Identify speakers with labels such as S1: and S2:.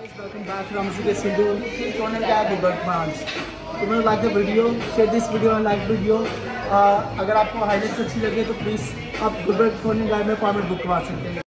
S1: Welcome back to Ramzuke Sindhu. Please don't forget the Gulberg branch. If you like the video, share this video and like video. अगर आपको highlights अच्छी लगे तो please आप Gulberg corner guide में appointment book करवा सकते हैं।